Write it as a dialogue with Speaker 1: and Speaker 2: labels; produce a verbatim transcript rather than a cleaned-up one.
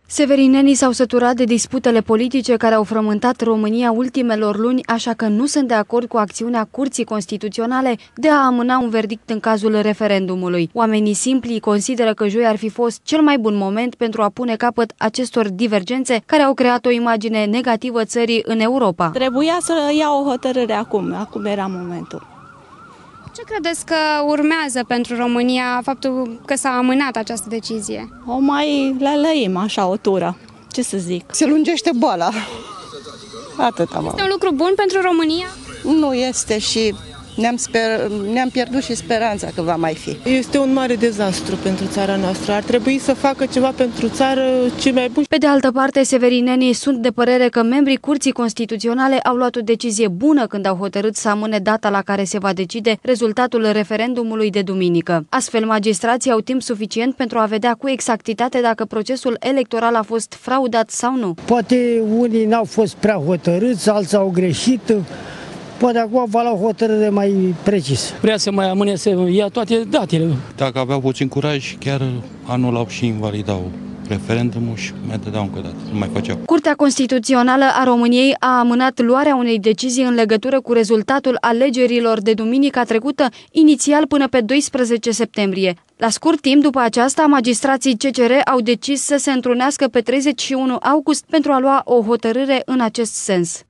Speaker 1: Severinenii s-au săturat de disputele politice care au frământat România ultimelor luni, așa că nu sunt de acord cu acțiunea Curții Constituționale de a amâna un verdict în cazul referendumului. Oamenii simpli consideră că joi ar fi fost cel mai bun moment pentru a pune capăt acestor divergențe care au creat o imagine negativă țării în Europa.
Speaker 2: Trebuia să ia o hotărâre acum, acum era momentul.
Speaker 3: Ce credeți că urmează pentru România faptul că s-a amânat această decizie?
Speaker 2: O mai lălăim așa o tură, ce să zic.
Speaker 4: Se lungește boala. Atât am.
Speaker 3: Este un lucru bun pentru România?
Speaker 4: Nu este și ne-am sper... ne-am pierdut și speranța că va mai fi.
Speaker 5: Este un mare dezastru pentru țara noastră. Ar trebui să facă ceva pentru țară ce mai bun.
Speaker 1: Pe de altă parte, severinenii sunt de părere că membrii Curții Constituționale au luat o decizie bună când au hotărât să amâne data la care se va decide rezultatul referendumului de duminică. Astfel, magistrații au timp suficient pentru a vedea cu exactitate dacă procesul electoral a fost fraudat sau nu.
Speaker 6: Poate unii n-au fost prea hotărâți, alții au greșit. Poate acum va lua o hotărâre mai precisă.
Speaker 7: Vrea să mai amâne să ia toate datele.
Speaker 8: Dacă aveau puțin curaj, chiar anulau și invalidau referendumul și mai dădeau încă o dată. Nu mai făceau.
Speaker 1: Curtea Constituțională a României a amânat luarea unei decizii în legătură cu rezultatul alegerilor de duminica trecută, inițial până pe doisprezece septembrie. La scurt timp după aceasta, magistrații C C R au decis să se întrunească pe treizeci și unu august pentru a lua o hotărâre în acest sens.